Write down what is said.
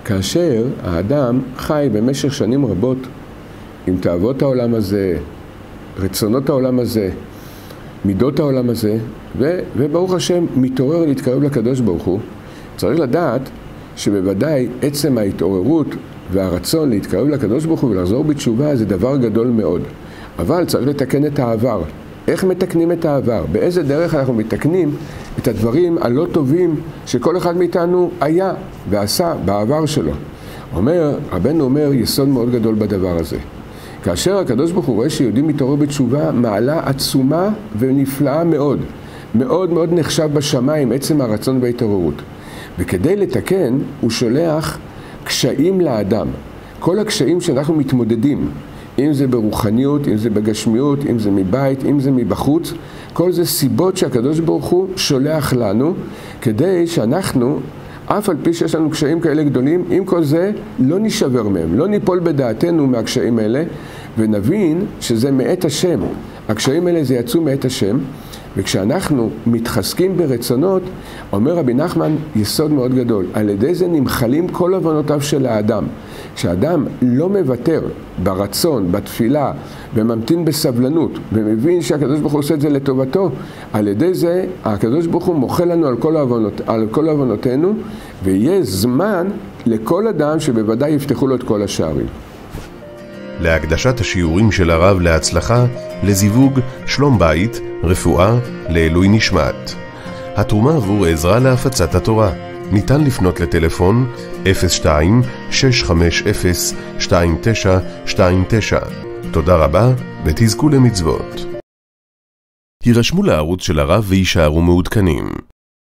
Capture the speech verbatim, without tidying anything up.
כאשר האדם חי במשך שנים רבות עם תאוות העולם הזה, רצונות העולם הזה, מידות העולם הזה, ו, וברוך השם מתעורר להתקרב לקדוש ברוך הוא, צריך לדעת שבוודאי עצם ההתעוררות והרצון להתקרב לקדוש ברוך הוא ולחזור בתשובה זה דבר גדול מאוד. אבל צריך לתקן את העבר. איך מתקנים את העבר? באיזה דרך אנחנו מתקנים את הדברים הלא טובים שכל אחד מאיתנו היה ועשה בעבר שלו? אומר, רבנו אומר יסוד מאוד גדול בדבר הזה. כאשר הקדוש ברוך הוא רואה שיהודים מתעורר בתשובה, מעלה עצומה ונפלאה מאוד. מאוד מאוד נחשב בשמיים עצם הרצון וההתעוררות. וכדי לתקן הוא שולח קשיים לאדם. כל הקשיים שאנחנו מתמודדים, אם זה ברוחניות, אם זה בגשמיות, אם זה מבית, אם זה מבחוץ, כל זה סיבות שהקדוש ברוך הוא שולח לנו, כדי שאנחנו, אף על פי שיש לנו קשיים כאלה גדולים, עם כל זה לא נשבר מהם, לא ניפול בדעתנו מהקשיים האלה, ונבין שזה מאת השם. הקשיים האלה זה יצאו מאת השם, וכשאנחנו מתחזקים ברצונות, אומר רבי נחמן יסוד מאוד גדול, על ידי זה נמחלים כל הבנותיו של האדם. כשאדם לא מוותר ברצון, בתפילה, וממתין בסבלנות, ומבין שהקדוש ברוך הוא עושה את זה לטובתו, על ידי זה הקדוש ברוך הוא מוחל לנו על כל הבנות, על כל הבנותינו, ויהיה זמן לכל אדם שבוודאי יפתחו לו את כל השערים. להקדשת השיעורים של הרב להצלחה, לזיווג, שלום בית, רפואה, לעילוי נשמת. התרומה עבור עזרה להפצת התורה. ניתן לפנות לטלפון אפס שתיים שש חמש אפס שתיים תשע שתיים תשע. תודה רבה ותזכו למצוות. הירשמו לערוץ של הרב וישארו מעודכנים.